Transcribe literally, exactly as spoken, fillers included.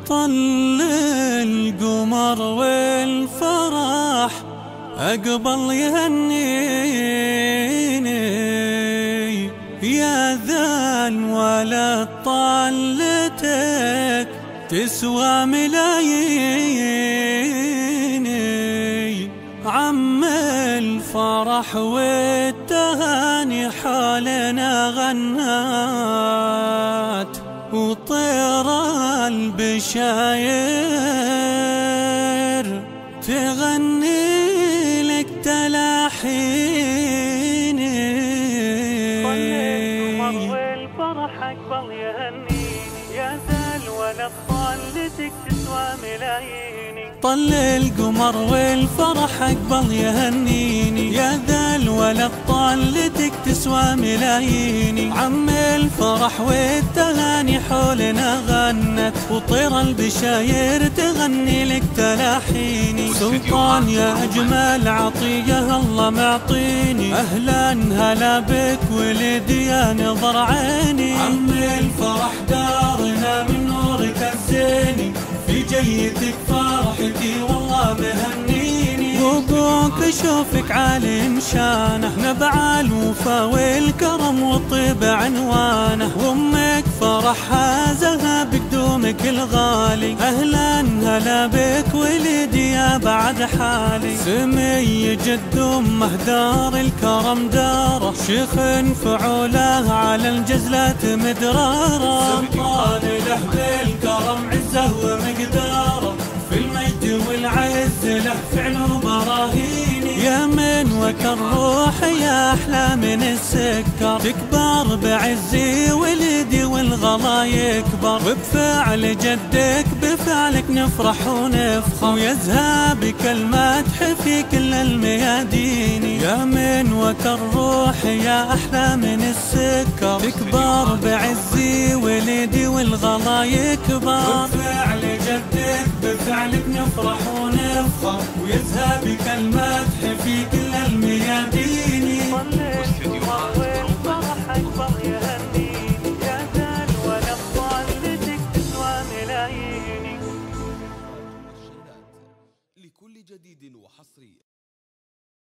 طل القمر والفرح أقبل يهنيني، يا ذا الولد طلتك تسوى ملاييني. عم الفرح والتهاني حالنا غنات، وطير البشاير تغني لك تلاحيني. طل القمر والفرح أقبل يهنيني، يا ذا الولد طلتك تسوى ملاييني. طل القمر والفرح أقبل يهنيني، يا ذا الولد طلتك تسوى ملاييني. عم الفرح والتهاني حولنا غنت، وطير البشاير تغني لك تلاحيني. سلطان يا أجمل عطية الله معطيني، أهلا هلا بك ولدي يا نظر عيني. عم الفرح دارنا من نورك الزيني، في جيتك فرحتي والله مهنيني. وابوك اشوفك عالم شانه، نبع الوفا والكرم والطيب عنوانه. وامك فرحها زها بقدومك الغالي، اهلا هلا بك ولدي يا بعد حالي. سمي جد امه دار الكرم داره، شيخ فعوله على الجزلات مدراره. سلطان له بالكرم عزه ومقداره، في المجد والعز له فعل وبراهيني. يا من وكر روحي يا أحلى من السكر، تكبر بعزي ولدي والغلا يكبر. وبفعل جدك بفعلك نفرح ونفخر، ويزهى بك المدح في كل الميادين. يا من وكر روحي يا أحلى من السكر، تكبر بعزي ولدي والغلا يكبر. وبفعل جدك بفعلك نفرح ونفخر، ويزهى بك المدح في كل